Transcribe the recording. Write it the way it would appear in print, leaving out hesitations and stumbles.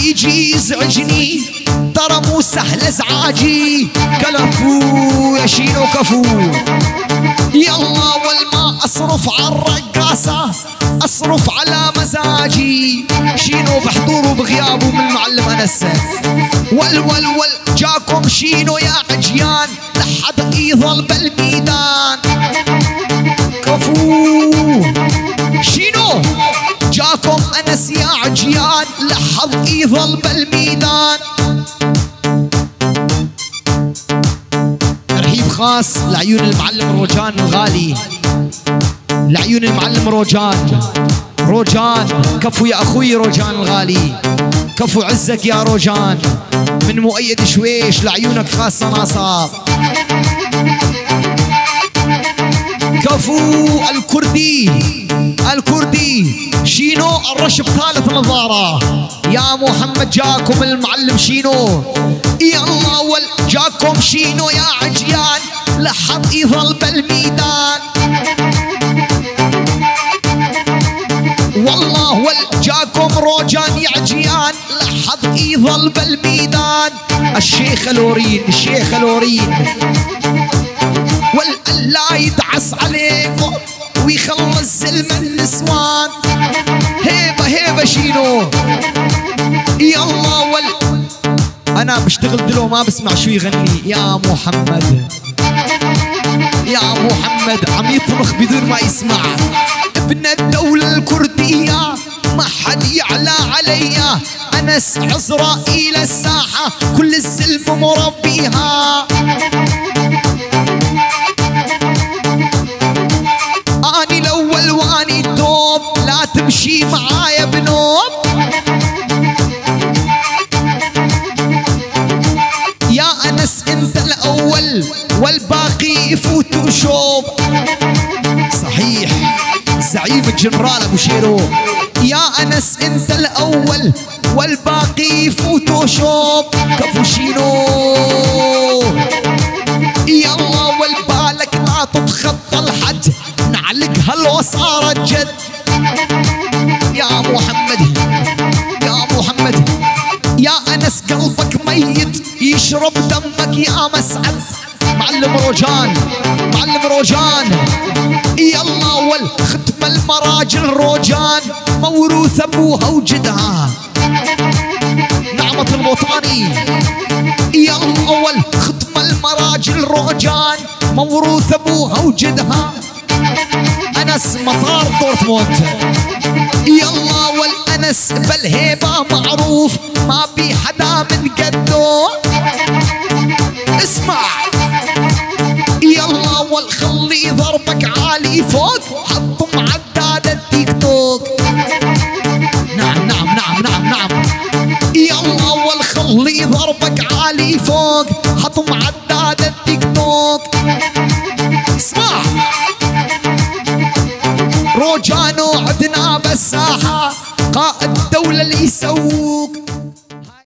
يجي يزعجني ترى مو سهل ازعاجي. كلفو يا شينو كفو. يلا والما اصرف على الرقاصة اصرف على مزاجي. شينو بحضوره بغيابه من المعلم انس. ول جاكم شينو يا عجيان لحد يظل بالميدان. كفو شينو جاكم انس يا عجيان لحد يظل بالميدان. ترحيب خاص لعيون المعلم روجان الغالي، لعيون المعلم روجان. كفو يا اخوي روجان الغالي، كفو عزك يا روجان. من مؤيد شويش لعيونك خاصة ناصر. كفو الكردي شينو الرشب ثالث نظارة. يا محمد جاكم المعلم شينو. يلا جاكم شينو يا عجيان لحد يظل بالميدان. والله جاكم روجان يا عجيان لحد يظل بالميدان. الشيخ الورين والله يدعس عليكم ويخلص زلم النسوان. هيبة شينو. يلا انا بشتغل دلو ما بسمع شو يغني. يا محمد عم يطبخ بدون ما يسمع. ابن الدولة الكردية ما حد يعلى عليا. انس عزرائيل الساحة كل الزلم مربيها. اني الاول واني الدوب لا تمشي معايا بنوب. يا انس انت الاول والباقي يفوتوا شوب. صحيح زعيم الجنرال ابو شيرو. يا انس انت الاول والباقي يفوتوا شوب. كفو شينو. يلا والبالك لا تتخطى الحد نعلقها لو صارت جد. يا محمد يا انس قلبك ميت يشرب دمك يا مسعد. معلم روجان. يلا والختم المراجل روجان موروث ابوها وجدها. نعمة الوطني. يلا والختم المراجل روجان موروث ابوها وجدها. انس مطار دورتموند. يلا والانس بالهيبة معروف ما بي حدا من قده. اسمع يلا والخلي ضربك عالي فوق حطم عداد التيك توك. نعم. يلا والخلي ضربك عالي فوق حطم عداد التيك توك. اسمع روجانو عدنا بالساحة قائد الدولة اللي يسوق.